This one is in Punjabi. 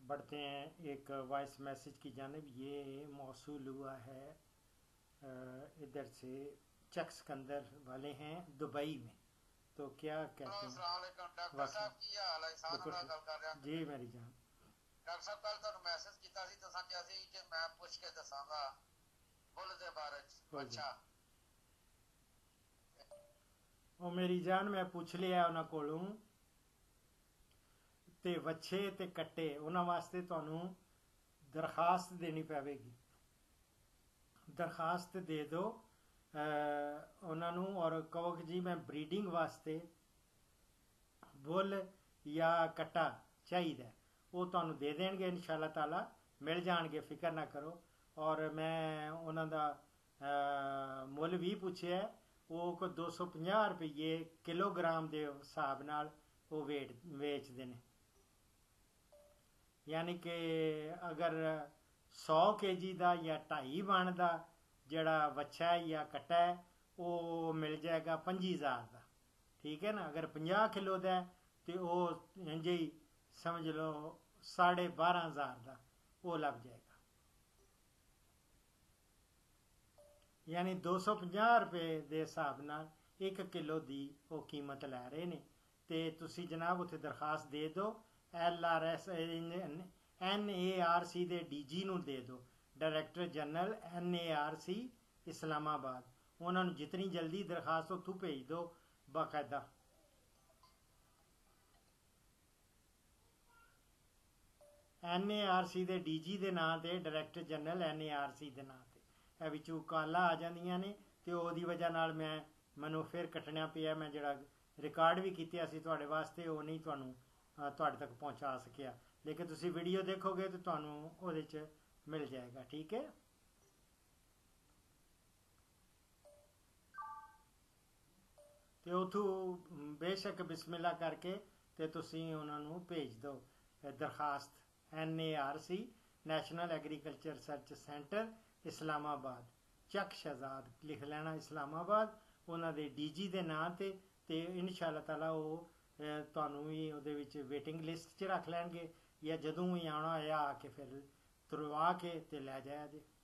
बढ़ते हैं एक वॉइस मैसेज की जानिब। ये मौसूल हुआ है इधर से चक सिकंदर वाले हैं दुबई में। तो क्या कहते हैं डॉक्टर वाकई साहब की हाल है इंसान बिल्कुल ਨਾਲ ठीक। ਗੱਲ ਕਰ ਰਿਹਾ जी मेरी जान। ਡਾਕਟਰ ਸਾਹਿਬ ਕੱਲ ਤੁਹਾਨੂੰ ਮੈਸੇਜ ਕੀਤਾ ਸੀ ਦੱਸਾਂ ਕਿਹਾ ਸੀ ਕਿ ਮੈਂ ਪੁੱਛ ਕੇ ਦੱਸਾਂਗਾ ਬੁੱਲ ਦੇ ਬਾਰੇ ਚ बोल जी। ਅੱਛਾ ਉਹ ਮੇਰੀ ਜਾਨ ਮੈਂ ਪੁੱਛ ਲਿਆ ਉਹਨਾਂ ਕੋਲੋਂ ਤੇ ਵੱਛੇ ਤੇ ਕੱਟੇ ਉਹਨਾਂ ਵਾਸਤੇ ਤੁਹਾਨੂੰ ਦਰਖਾਸਤ ਦੇਣੀ ਪਵੇਗੀ। ਦਰਖਾਸਤ ਦੇ ਦਿਓ ਉਹਨਾਂ ਨੂੰ ਔਰ ਕਹੋ ਕਿ ਜੀ ਮੈਂ ਬਰੀਡਿੰਗ ਵਾਸਤੇ ਬੁੱਲ ਜਾਂ ਕੱਟਾ ਚਾਹੀਦਾ। ਉਹ ਤੁਹਾਨੂੰ ਦੇ ਦੇਣਗੇ ਇਨਸ਼ਾ ਅੱਲਾਹ ਤਾਲਾ, ਮਿਲ ਜਾਣਗੇ, ਫਿਕਰ ਨਾ ਕਰੋ। ਔਰ ਮੈਂ ਉਹਨਾਂ ਦਾ ਮੁੱਲ ਵੀ ਪੁੱਛਿਆ, ਉਹ ਕੋਈ 250 ਰੁਪਏ ਕਿਲੋਗ੍ਰਾਮ ਦੇ ਹਿਸਾਬ ਨਾਲ ਉਹ ਵੇਚਦੇ ਨੇ। यानी कि अगर 100 kg का या 2.5 मण का जड़ा वच्छा है या कट्टा है वो मिल जाएगा 25,000 का। ठीक है ना। अगर 50 किलो का है तो वो इंज ही समझ लो 12,500 का वो लग जाएगा। यानी 250 रुपये के हिसाब नाल 1 किलो की वो कीमत लै रहे ने। तो तुसी जनाब उत्थे दरखास्त दे दो LRS NARC ਦੇ DG ਨੂੰ ਦੇ ਦਿਓ, ਡਾਇਰੈਕਟਰ ਜਨਰਲ NARC ਇਸਲਾਮਾਬਾਦ। ਉਹਨਾਂ ਨੂੰ ਜਿਤਨੀ ਜਲਦੀ ਦਰਖਾਸਤ ਉੱਥੋਂ ਭੇਜ ਦਿਓ ਬਾਕਾਇਦਾ। NARC ਦੇ DG ਦੇ ਨਾਂ ਤੇ, ਡਾਇਰੈਕਟਰ ਜਨਰਲ NARC ਦੇ ਨਾਂ ਤੇ। ਇਹ ਵਿੱਚੋਂ ਕਾਲਾਂ ਆ ਜਾਂਦੀਆਂ ਨੇ ਤੇ ਉਹਦੀ ਵਜ੍ਹਾ ਨਾਲ ਮੈਨੂੰ ਫਿਰ ਕੱਟਣਾ ਪਿਆ। ਮੈਂ ਜਿਹੜਾ ਰਿਕਾਰਡ ਵੀ ਕੀਤਾ ਸੀ ਤੁਹਾਡੇ ਵਾਸਤੇ ਉਹ ਨਹੀਂ ਤੁਹਾਨੂੰ ਤੁਹਾਡੇ तक पहुँचा सकिया, लेकिन तुसी वीडियो देखोगे तो तुहानू उहदे च मिल जाएगा। ठीक है। तो उथों बेशक बिस्मिल्लाह करके तो तुसी उन्हां नू भेज दो दरखास्त। NARC national agriculture research centre Islamabad, Chak Shahzad लिख लेना इस्लामाबाद। उन्हां दे DG दे नां ते इंशाअल्लाह ताला वो ਤੁਹਾਨੂੰ ਵੀ ਉਹਦੇ ਵਿੱਚ ਵੇਟਿੰਗ ਲਿਸਟ 'ਚ ਰੱਖ ਲੈਣਗੇ, ਜਾਂ ਜਦੋਂ ਵੀ ਆਉਣਾ ਹੋਇਆ ਆ ਕੇ ਫਿਰ ਤੁਰਵਾ ਕੇ ਤੇ ਲੈ ਜਾਇਆ ਜੇ।